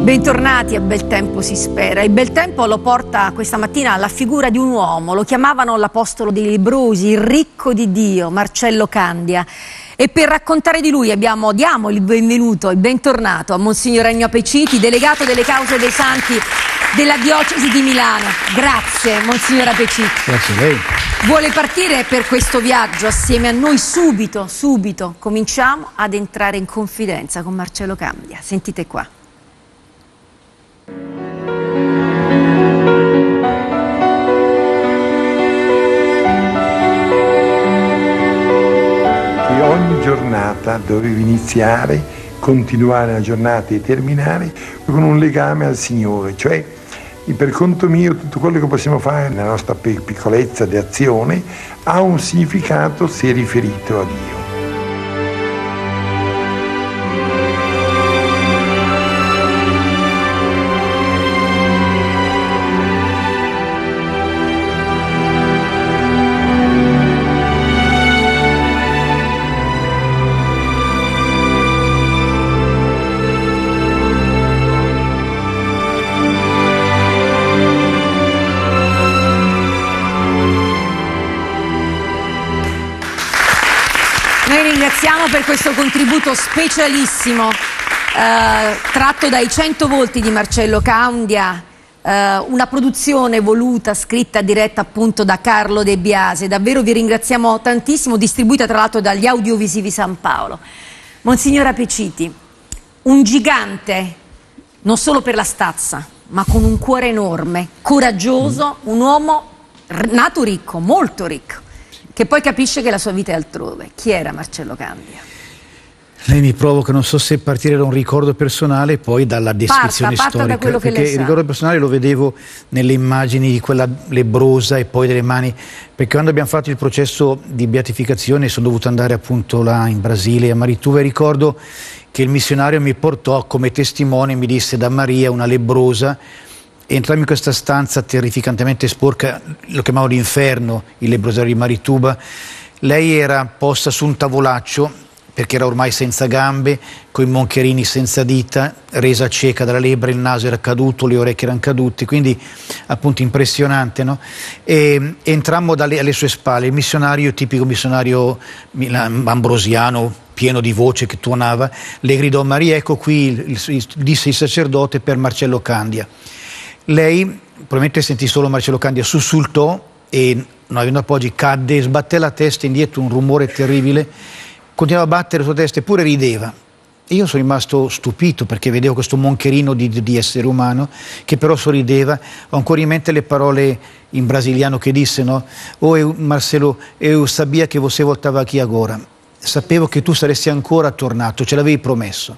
Bentornati a Bel Tempo si spera. Il bel tempo lo porta questa mattina alla figura di un uomo, lo chiamavano l'apostolo dei lebbrosi, il ricco di Dio, Marcello Candia. E per raccontare di lui diamo il benvenuto, il bentornato a Monsignor Ennio Apeciti, delegato delle cause dei santi della diocesi di Milano. Grazie Monsignor Apeciti. Grazie a lei. Vuole partire per questo viaggio assieme a noi subito? Cominciamo ad entrare in confidenza con Marcello Candia. Sentite qua. Ogni giornata dovevi iniziare, continuare la giornata e terminare con un legame al Signore, cioè per conto mio tutto quello che possiamo fare nella nostra piccolezza di azione ha un significato se riferito a Dio. Ringraziamo per questo contributo specialissimo tratto dai 100 volti di Marcello Candia, una produzione voluta, scritta, diretta appunto da Carlo De Biasi. Davvero vi ringraziamo tantissimo, distribuita tra l'altro dagli Audiovisivi San Paolo. Monsignor Apeciti, un gigante non solo per la stazza ma con un cuore enorme, coraggioso, un uomo nato ricco, molto ricco, che poi capisce che la sua vita è altrove. Chi era Marcello Candia? Lei mi provoca, non so se partire da un ricordo personale e poi dalla descrizione storica, da quello che perché lei il sa. ricordo personale lo vedevo nelle immagini di quella lebbrosa e poi delle mani, perché quando abbiamo fatto il processo di beatificazione sono dovuto andare appunto là in Brasile, a Marituba, e ricordo che il missionario mi portò come testimone, mi disse: da Maria, una lebbrosa. Entrammo in questa stanza terrificantemente sporca, lo chiamavo l'inferno, il lebbrosario di Marituba. Lei era posta su un tavolaccio perché era ormai senza gambe, coi moncherini senza dita, resa cieca dalla lebbra, il naso era caduto, le orecchie erano cadute, quindi appunto impressionante, no? E entrammo alle sue spalle, il missionario, tipico missionario ambrosiano, pieno di voce che tuonava, le gridò: Maria, ecco qui, disse il sacerdote, per Marcello Candia. Lei probabilmente sentì solo Marcello Candia, sussultò e, non avendo appoggi, cadde, sbatté la testa indietro, un rumore terribile, continuava a battere la sua testa, eppure rideva. E io sono rimasto stupito perché vedevo questo moncherino di essere umano che però sorrideva. Ho ancora in mente le parole in brasiliano che disse, no? Oh Marcelo, eu sabia che você voltava aqui agora. Sapevo che tu saresti ancora tornato, ce l'avevi promesso.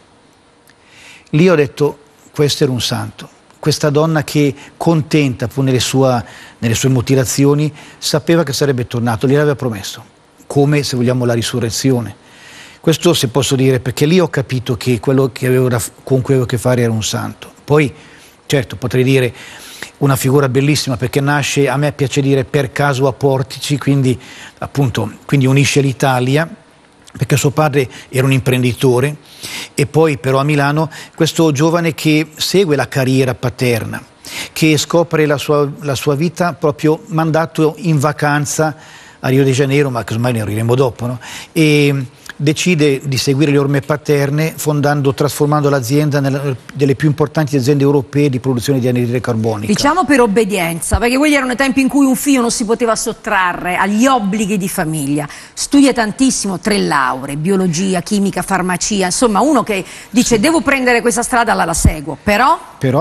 Lì ho detto: questo era un santo. Questa donna che, contenta pur nelle sue mutilazioni, sapeva che sarebbe tornato, gliel'aveva promesso, come, se vogliamo, la risurrezione. Questo, se posso dire, perché lì ho capito che quello che con cui avevo a che fare era un santo. Poi, certo, potrei dire una figura bellissima, perché nasce, a me piace dire, per caso a Portici, quindi unisce l'Italia, perché suo padre era un imprenditore, e poi però a Milano questo giovane che segue la carriera paterna, che scopre la sua vita proprio mandato in vacanza a Rio de Janeiro, ma che ormai ne arriveremo dopo, no? E decide di seguire le orme paterne, trasformando l'azienda nella delle più importanti aziende europee di produzione di anidride carbonica. Diciamo per obbedienza, perché quelli erano i tempi in cui un figlio non si poteva sottrarre agli obblighi di famiglia. Studia tantissimo, 3 lauree, biologia, chimica, farmacia, insomma uno che dice: devo prendere questa strada, la seguo, però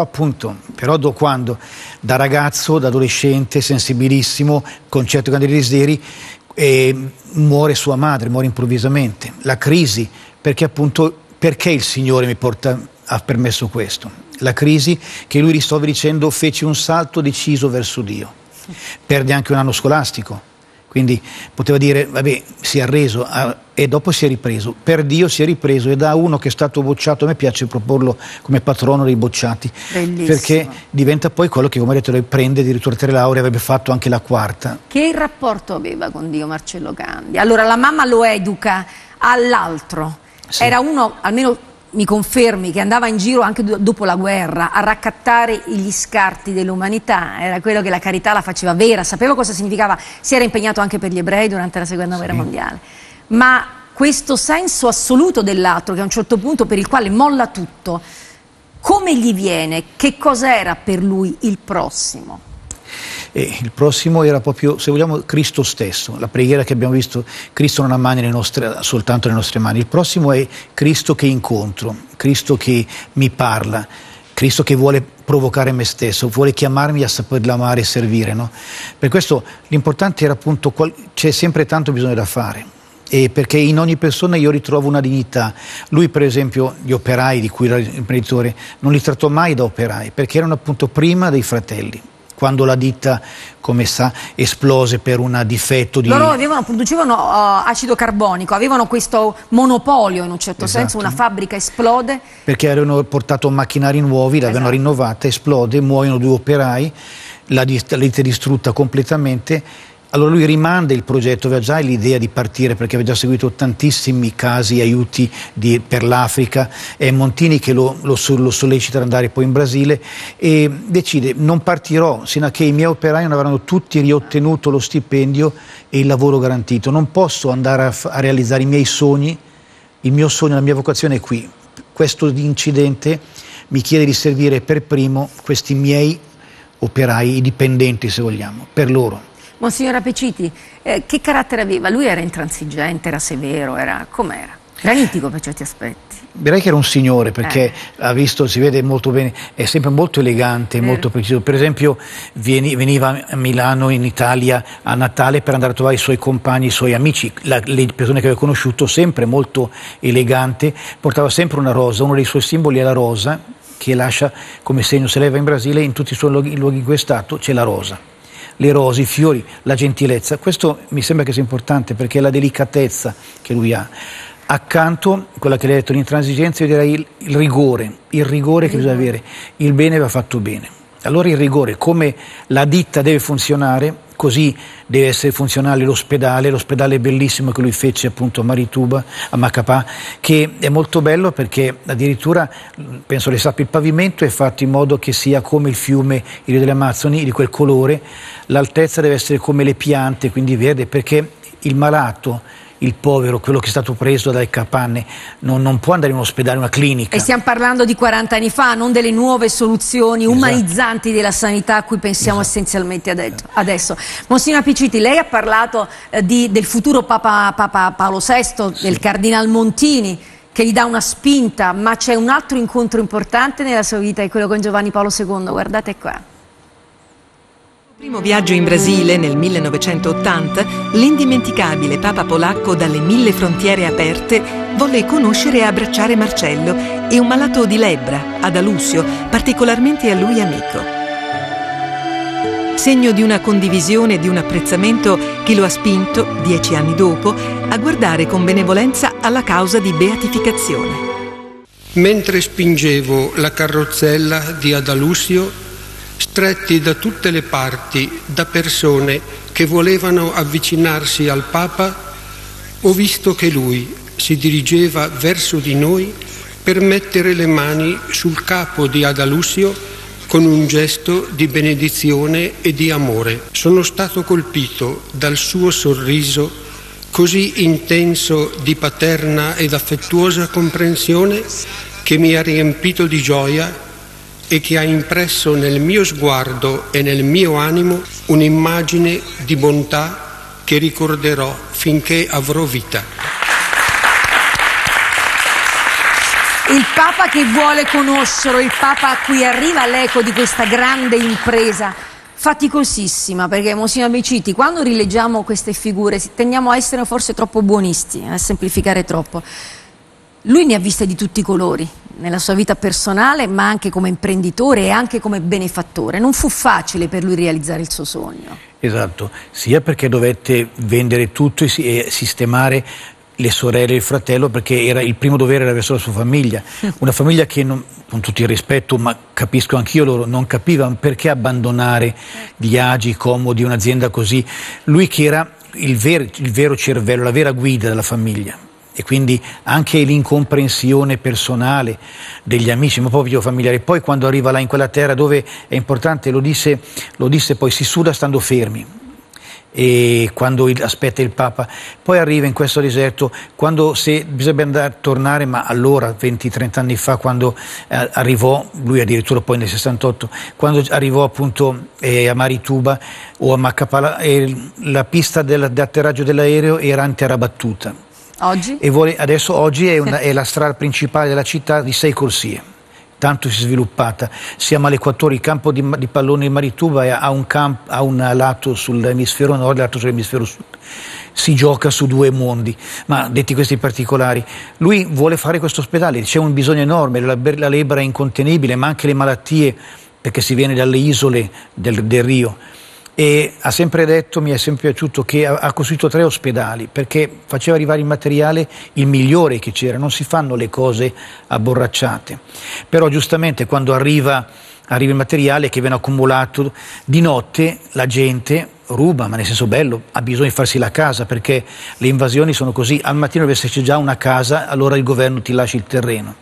quando da ragazzo, da adolescente, sensibilissimo, con certi grandi desideri, muore sua madre, muore improvvisamente. La crisi, perché il Signore ha permesso questo? La crisi che lui risolve dicendo: feci un salto deciso verso Dio. Perde anche un anno scolastico, quindi poteva dire vabbè, si è arreso, e dopo si è ripreso. Per Dio si è ripreso, e da uno che è stato bocciato, a me piace proporlo come patrono dei bocciati. Bellissimo. Perché diventa poi quello che, come detto, lei prende addirittura 3 lauree, avrebbe fatto anche la 4ª. Che rapporto aveva con Dio Marcello Candia? Allora la mamma lo educa all'altro, sì. Era uno, almeno mi confermi che andava in giro anche dopo la guerra a raccattare gli scarti dell'umanità, era quello che la carità la faceva vera, sapeva cosa significava, si era impegnato anche per gli ebrei durante la seconda guerra mondiale, ma questo senso assoluto dell'altro che a un certo punto per il quale molla tutto, come gli viene, che cos'era per lui il prossimo? Il prossimo era proprio, se vogliamo, Cristo stesso. La preghiera che abbiamo visto, Cristo non ha mani soltanto le nostre mani. Il prossimo è Cristo che incontro, Cristo che mi parla, Cristo che vuole provocare me stesso, vuole chiamarmi a saperlo amare e servire, no? Per questo l'importante era appunto, c'è sempre tanto bisogno da fare. Perché in ogni persona io ritrovo una dignità. Lui per esempio gli operai di cui era imprenditore non li trattò mai da operai, perché erano appunto prima dei fratelli. Quando la ditta, come sa, esplose per un difetto di... Loro producevano acido carbonico, avevano questo monopolio in un certo senso, una fabbrica esplode. Perché avevano portato macchinari nuovi, l'avevano rinnovata, esplode, muoiono 2 operai, la ditta è distrutta completamente. Allora lui rimanda il progetto, aveva già l'idea di partire perché aveva già seguito tantissimi casi, aiuti per l'Africa, è Montini che lo sollecita ad andare poi in Brasile e decide non partirò sino a che i miei operai non avranno tutti riottenuto lo stipendio e il lavoro garantito, non posso andare a realizzare i miei sogni, il mio sogno, la mia vocazione è qui. Questo incidente mi chiede di servire per primo questi miei operai, i dipendenti se vogliamo, per loro. Monsignor Apeciti, che carattere aveva? Lui era intransigente, era severo, com'era? Granitico per certi aspetti. Direi che era un signore perché ha visto, si vede molto bene, è sempre molto elegante, molto preciso. Per esempio veniva a Milano, in Italia, a Natale per andare a trovare i suoi compagni, i suoi amici, le persone che aveva conosciuto, sempre molto elegante, portava sempre una rosa, uno dei suoi simboli è la rosa, che lascia come segno, se lei va in Brasile, in tutti i suoi luoghi in cui è stato c'è la rosa. Le rose, i fiori, la gentilezza, questo mi sembra che sia importante perché è la delicatezza che lui ha. Accanto, quella che lei ha detto, l'intransigenza, io direi il rigore che bisogna avere, il bene va fatto bene. Allora il rigore, come la ditta deve funzionare, così deve essere funzionale l'ospedale bellissimo che lui fece appunto a Marituba, a Macapá, che è molto bello perché addirittura, penso le sappia, il pavimento è fatto in modo che sia come il fiume, il Rio delle Amazzoni, di quel colore, l'altezza deve essere come le piante, quindi verde, perché il malato, il povero, quello che è stato preso dalle capanne, non può andare in un ospedale, una clinica. E stiamo parlando di 40 anni fa, non delle nuove soluzioni umanizzanti della sanità a cui pensiamo essenzialmente adesso. Monsignor Apiciti, lei ha parlato del futuro Papa Paolo VI, del Cardinal Montini, che gli dà una spinta, ma c'è un altro incontro importante nella sua vita, è quello con Giovanni Paolo II, guardate qua. Nel primo viaggio in Brasile nel 1980, l'indimenticabile Papa polacco dalle 1000 frontiere aperte volle conoscere e abbracciare Marcello e un malato di lebbra, Adalusio, particolarmente a lui amico. Segno di una condivisione e di un apprezzamento che lo ha spinto, 10 anni dopo, a guardare con benevolenza alla causa di beatificazione. Mentre spingevo la carrozzella di Adalusio, stretti da tutte le parti da persone che volevano avvicinarsi al Papa, ho visto che lui si dirigeva verso di noi per mettere le mani sul capo di Adalusio con un gesto di benedizione e di amore. Sono stato colpito dal suo sorriso così intenso di paterna ed affettuosa comprensione che mi ha riempito di gioia e che ha impresso nel mio sguardo e nel mio animo un'immagine di bontà che ricorderò finché avrò vita. Il Papa che vuole conoscerlo, il Papa a cui arriva l'eco di questa grande impresa faticosissima, perché Monsignor Apiciti, quando rileggiamo queste figure tendiamo a essere forse troppo buonisti, a semplificare troppo. Lui ne ha viste di tutti i colori nella sua vita personale, ma anche come imprenditore e anche come benefattore. Non fu facile per lui realizzare il suo sogno. Esatto, sia perché dovette vendere tutto e sistemare le sorelle e il fratello, perché il primo dovere era verso la sua famiglia, una famiglia che, con tutto il rispetto, ma capisco anch'io, loro non capivano perché abbandonare gli agi comodi, un'azienda così. Lui che era il vero cervello, la vera guida della famiglia. e quindi anche l'incomprensione personale degli amici, ma proprio familiari. Poi quando arriva là in quella terra dove è importante, lo disse poi, si suda stando fermi, e quando aspetta il Papa, poi arriva in questo deserto, quando se bisogna tornare, ma allora 20-30 anni fa, quando arrivò, lui addirittura poi nel 68, quando arrivò appunto a Marituba o a Macapala, la pista d'atterraggio dell'aereo era interabattuta. Oggi? E oggi è la strada principale della città di 6 corsie. Tanto si è sviluppata. Siamo all'equatore, il campo di pallone di Marituba ha un lato sull'emisfero nord e l'altro sull'emisfero sud. Si gioca su 2 mondi, ma detti questi particolari, lui vuole fare questo ospedale, c'è un bisogno enorme, la lebbra è incontenibile, ma anche le malattie, perché si viene dalle isole del Rio. E ha sempre detto, mi è sempre piaciuto, che ha costruito 3 ospedali perché faceva arrivare il materiale il migliore che c'era, non si fanno le cose abborracciate. Però giustamente quando arriva il materiale che viene accumulato di notte, la gente ruba, ma nel senso bello, ha bisogno di farsi la casa, perché le invasioni sono così: al mattino deve esserci già una casa, allora il governo ti lascia il terreno,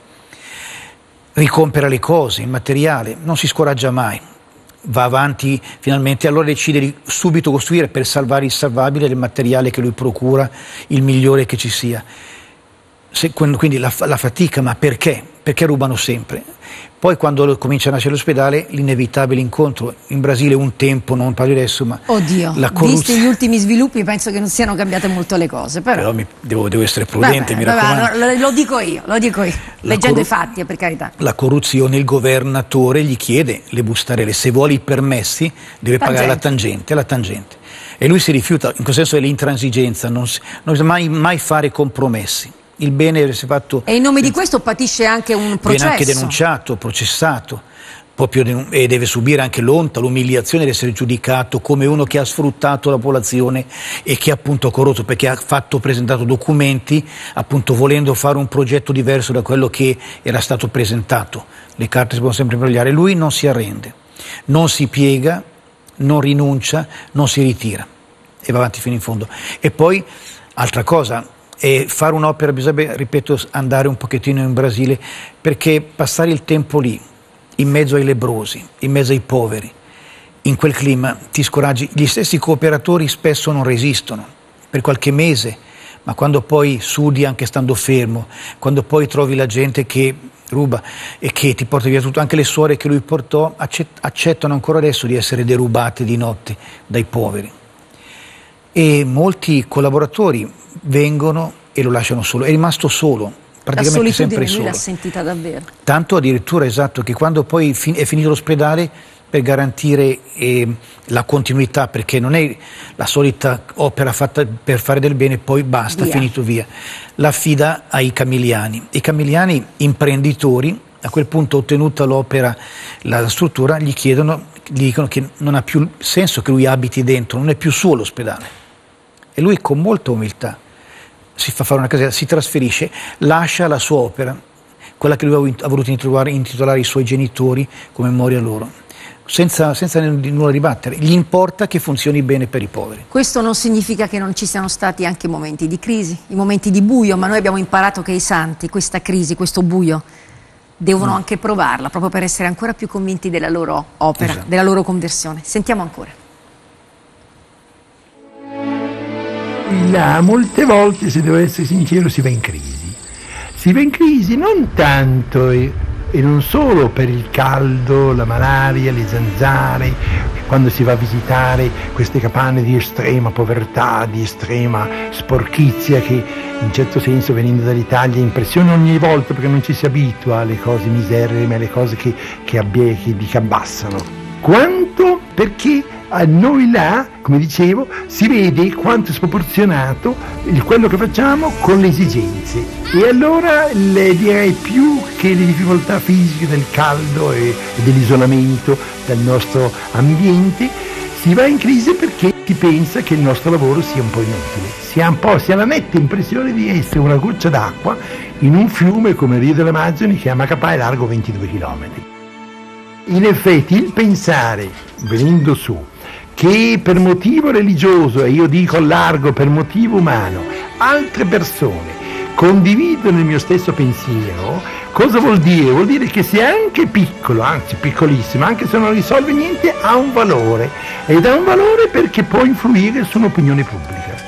ricompra le cose, il materiale, non si scoraggia mai. Va avanti finalmente, allora decide di subito costruire, per salvare il salvabile, del materiale che lui procura, il migliore che ci sia. Quindi la fatica, ma perché? Perché rubano sempre. Poi quando comincia a nascere l'ospedale, l'inevitabile incontro in Brasile un tempo, non parlo adesso, ma oddio, la corruzione. Visti gli ultimi sviluppi penso che non siano cambiate molto le cose, però devo essere prudente, mi raccomando. Lo dico io, leggendo i fatti, per carità. La corruzione, il governatore gli chiede le bustarelle, se vuole i permessi deve pagare la tangente. E lui si rifiuta, in questo senso è l'intransigenza, non mai fare compromessi. Il bene deve essere fatto. E in nome di questo patisce anche un processo. Viene anche denunciato, processato, e deve subire anche l'onta, l'umiliazione di essere giudicato come uno che ha sfruttato la popolazione e che appunto ha corrotto, perché ha presentato documenti appunto volendo fare un progetto diverso da quello che era stato presentato. Le carte si possono sempre imbrogliare. Lui non si arrende, non si piega, non rinuncia, non si ritira e va avanti fino in fondo. E poi, altra cosa, e fare un'opera, bisogna, ripeto, andare un pochettino in Brasile, perché passare il tempo lì, in mezzo ai lebbrosi, in mezzo ai poveri, in quel clima ti scoraggi. Gli stessi cooperatori spesso non resistono per qualche mese, ma quando poi sudi anche stando fermo, quando poi trovi la gente che ruba e che ti porta via tutto, anche le suore che lui portò accettano ancora adesso di essere derubate di notte dai poveri. E molti collaboratori vengono e lo lasciano solo, è rimasto solo, praticamente sempre solo. Lui l'ha sentita davvero. Tanto addirittura, esatto, che quando poi è finito l'ospedale, per garantire la continuità, perché non è la solita opera fatta per fare del bene, poi basta, finito via, l'affida ai Camiliani. I Camiliani, imprenditori, a quel punto ottenuta l'opera, la struttura, gli dicono che non ha più senso che lui abiti dentro, non è più suo l'ospedale. E lui con molta umiltà si fa fare una casetta, si trasferisce, lascia la sua opera, quella che lui ha voluto intitolare i suoi genitori come memoria loro, senza nulla ribattere. Gli importa che funzioni bene per i poveri. Questo non significa che non ci siano stati anche momenti di crisi, i momenti di buio, ma noi abbiamo imparato che i santi, questa crisi, questo buio, devono anche provarla, proprio per essere ancora più convinti della loro opera, esatto, della loro conversione. Sentiamo ancora. Là, molte volte, se devo essere sincero, si va in crisi. Si va in crisi non tanto e non solo per il caldo, la malaria, le zanzare, quando si va a visitare queste capanne di estrema povertà, di estrema sporchizia che in un certo senso, venendo dall'Italia, impressiona ogni volta, perché non ci si abitua alle cose miserrime, alle cose che dica abbassano. Quanto perché a noi là, come dicevo, si vede quanto è sproporzionato quello che facciamo con le esigenze. E allora direi più che le difficoltà fisiche del caldo e dell'isolamento del nostro ambiente, si va in crisi perché si pensa che il nostro lavoro sia un po' inutile. Si ha la netta impressione di essere una goccia d'acqua in un fiume come il Rio delle Amazzoni, che a Macapá è largo 22 km. In effetti il pensare, venendo su, che per motivo religioso, e io dico largo per motivo umano, altre persone condividono il mio stesso pensiero, cosa vuol dire? Vuol dire che se è anche piccolo, anzi piccolissimo, anche se non risolve niente, ha un valore, ed ha un valore perché può influire su un'opinione pubblica.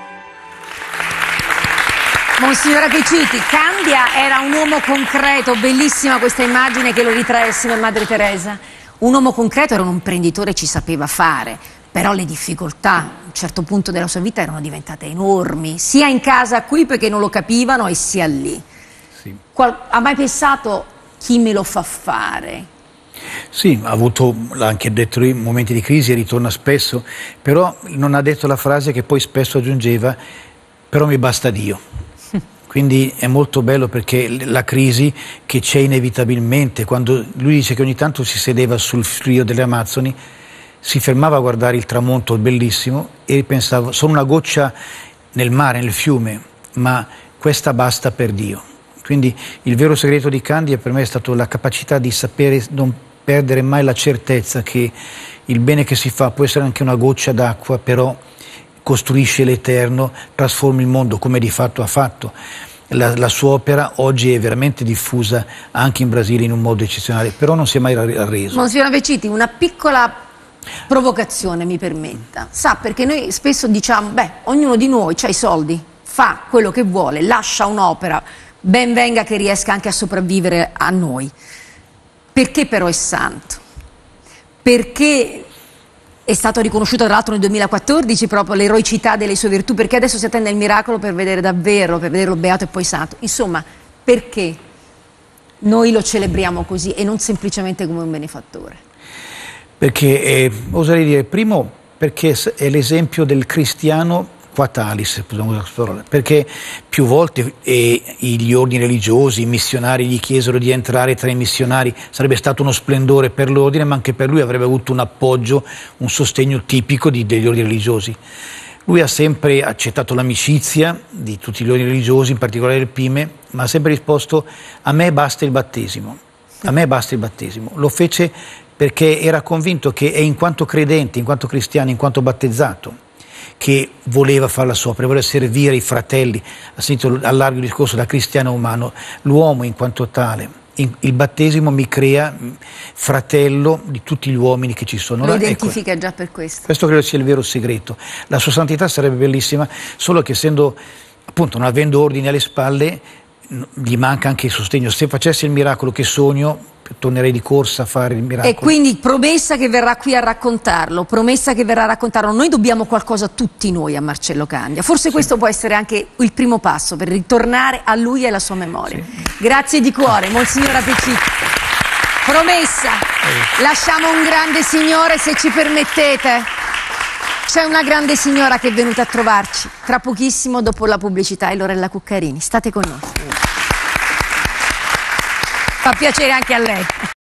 Monsignora Pecciti, Candia era un uomo concreto, bellissima questa immagine che lo ritrae assieme a Madre Teresa. Un uomo concreto, era un imprenditore, ci sapeva fare, però le difficoltà a un certo punto della sua vita erano diventate enormi, sia in casa qui perché non lo capivano e sia lì. Sì. Ha mai pensato chi me lo fa fare? Sì, ha avuto, l'ha anche detto lui, momenti di crisi e ritorna spesso, però non ha detto la frase che poi spesso aggiungeva, però mi basta Dio. Quindi è molto bello perché la crisi che c'è inevitabilmente, quando lui dice che ogni tanto si sedeva sul Rio delle Amazzoni, si fermava a guardare il tramonto bellissimo e pensava, sono una goccia nel mare, nel fiume, ma questa basta per Dio. Quindi il vero segreto di Candia per me è stato la capacità di sapere, non perdere mai la certezza che il bene che si fa può essere anche una goccia d'acqua, però costruisce l'eterno, trasforma il mondo come di fatto ha fatto. La sua opera oggi è veramente diffusa anche in Brasile in un modo eccezionale, però non si è mai arreso. Monsignora Pecciti, una piccola provocazione mi permetta. Sa, perché noi spesso diciamo, beh, ognuno di noi ha i soldi, fa quello che vuole, lascia un'opera, ben venga che riesca anche a sopravvivere a noi. Perché però è santo? Perché è stato riconosciuto tra l'altro nel 2014 proprio l'eroicità delle sue virtù, perché adesso si attende il miracolo per vedere davvero, per vederlo beato e poi santo. Insomma, perché noi lo celebriamo così e non semplicemente come un benefattore? Perché, oserei dire, primo, perché è l'esempio del cristiano quatalis, perché più volte gli ordini religiosi, i missionari gli chiesero di entrare tra i missionari, sarebbe stato uno splendore per l'ordine, ma anche per lui avrebbe avuto un appoggio, un sostegno tipico degli ordini religiosi. Lui ha sempre accettato l'amicizia di tutti gli ordini religiosi, in particolare del Pime, ma ha sempre risposto: a me basta il battesimo, a me basta il battesimo. Lo fece perché era convinto che è in quanto credente, in quanto cristiano, in quanto battezzato, che voleva fare la sua opera, voleva servire i fratelli. Ha sentito a largo il discorso da cristiano umano, l'uomo in quanto tale. Il battesimo mi crea fratello di tutti gli uomini che ci sono. Lo identifica già per questo. Questo credo sia il vero segreto. La sua santità sarebbe bellissima, solo che essendo, appunto, non avendo ordini alle spalle, gli manca anche il sostegno. Se facesse il miracolo che sogno, tornerei di corsa a fare il miracolo. E quindi promessa che verrà qui a raccontarlo, promessa che verrà a raccontarlo. Noi dobbiamo qualcosa tutti noi a Marcello Candia. Forse sì, questo può essere anche il primo passo per ritornare a lui e alla sua memoria. Sì. Grazie di cuore, Monsignora Pecciti. Promessa, lasciamo un grande signore, se ci permettete. C'è una grande signora che è venuta a trovarci tra pochissimo dopo la pubblicità, è Lorella Cuccarini. State con noi. Fa piacere anche a lei.